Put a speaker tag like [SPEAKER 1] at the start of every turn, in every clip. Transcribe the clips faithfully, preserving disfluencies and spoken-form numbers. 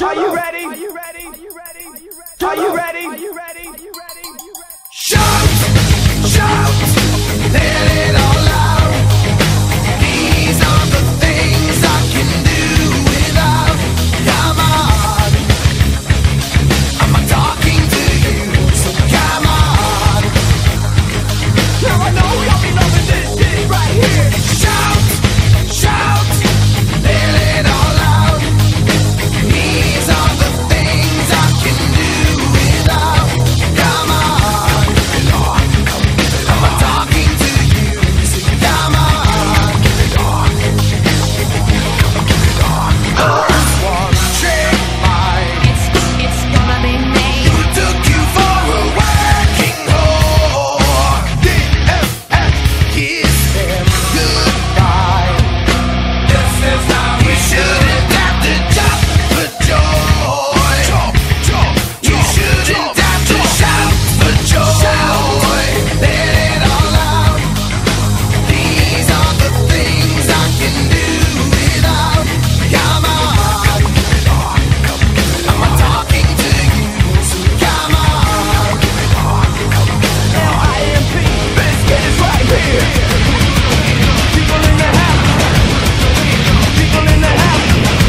[SPEAKER 1] Are you ready? Are you ready? Are you ready? Are you ready? Are you ready? Are you ready?
[SPEAKER 2] Shout, shout, let it all out. These are the things I can do without. Come on, I'm talking to you, so come on.
[SPEAKER 1] Now I know y'all be loving this shit right here.
[SPEAKER 2] Shout, shout, let it all out. These are the things I can do without. Come on, I'm talking to you, so come on. This one trick mind,
[SPEAKER 3] It's, it's gonna be me.
[SPEAKER 2] who took you for a working whore? D F S, kiss him goodbye. This is how you shouldn't have to jump for joy. You shouldn't have to shout for joy. Let it all out. These are the things I can do without. Come on, I'm talking to you, so come on.
[SPEAKER 1] L I M P, Biscuit is right here. People in the house. People in the house.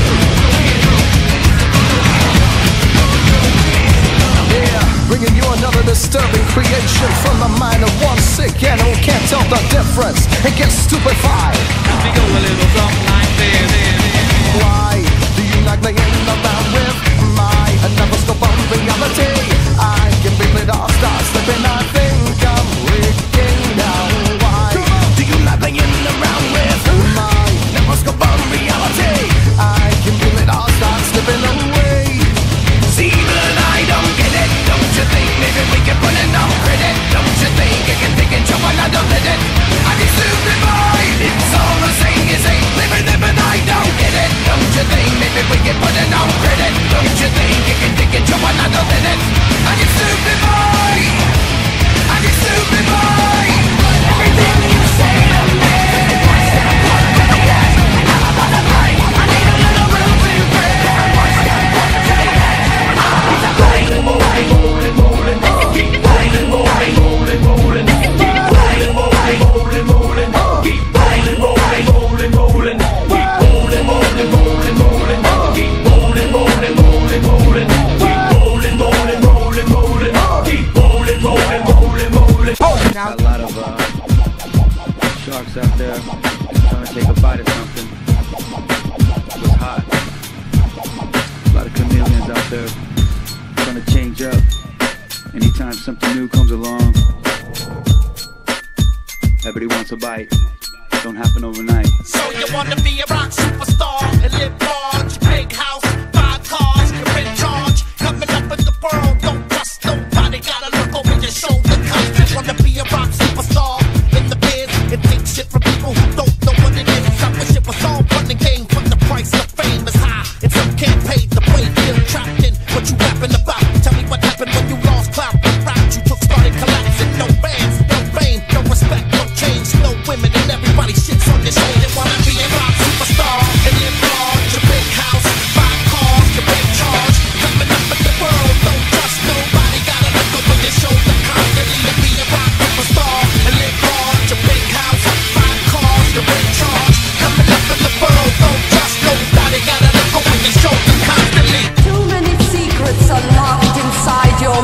[SPEAKER 4] Yeah, bringing you another disturbing creation from the mind of one sick animal can't tell the difference and gets stupefied.
[SPEAKER 5] We go a little something like this.
[SPEAKER 4] Why do you like playing around with my never-stop on reality? I can feel it all start slipping. I think I'm breaking down. Why
[SPEAKER 2] Do you like playing around with
[SPEAKER 4] my
[SPEAKER 2] never scope on reality?
[SPEAKER 4] I can feel it all start slipping away.
[SPEAKER 2] See, but I don't get it. Don't you think maybe we can put it on credit? Don't you think I can take it, show another minute? I can stupid boy. It's all the same, you say, living it, but I don't get it. Don't you think maybe we can put it on credit? Don't you think I can take it, show another minute? I can stupid boy. I can stupid boy. Everything you say to me. I need a little room to breathe.
[SPEAKER 5] Got a lot of uh, sharks out there trying to take a bite of something. It was hot. A lot of chameleons out there trying to change up. Anytime something new comes along, everybody wants a bite. Don't happen overnight.
[SPEAKER 6] So you wanna be a rock superstar and live large, big house, five cars, you're in charge. Coming up in the world, don't trust nobody. Gotta look over your shoulder, cause you wanna be a rock superstar in the biz and take shit from people who don't know what it is. I wish it was all fun and game, but the price of fame is high. And some can't pay the way, feel trapped in what you rapping about. Tell me what happened when you lost clout. The route you took started collapsing. No fans, no fame, no respect, no change, no women, and everybody shits on your shade. They wanna be a rock superstar and live large, a big house, five cars, you're in charge. Coming up in the world, don't trust nobody. Gotta look over your shoulder constantly to be a rock superstar and live large, a big house, five cars, you're in charge. Coming up in the world, don't trust nobody. Gotta look over your shoulder constantly.
[SPEAKER 7] Too many secrets are locked inside your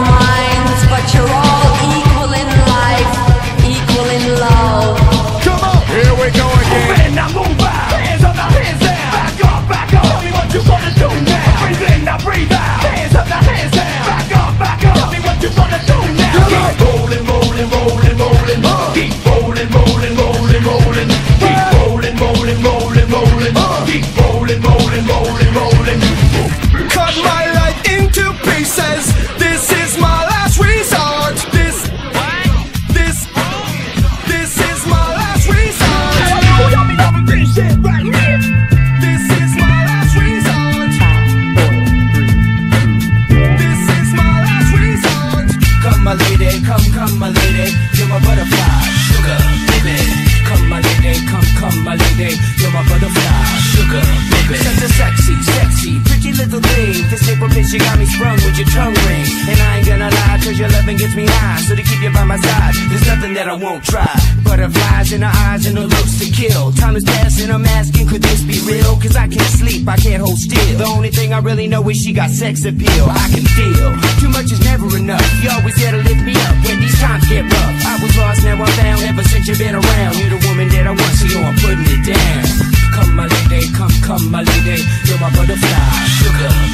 [SPEAKER 1] This nipple bitch, you got me sprung with your tongue ring. And I ain't gonna lie, cause your loving gets me high. So to keep you by my side, there's nothing that I won't try. Butterflies in her eyes and her looks to kill. Time is passing, I'm asking, could this be real? Cause I can't sleep, I can't hold still. The only thing I really know is she got sex appeal. I can feel, too much is never enough. You always there to lift me up when these times get rough. I was lost, now I'm found, ever since you've been around. You're the woman that I want, so yo, I'm putting it down. Come my lady, come, come my lady, you're my butterfly, sugar.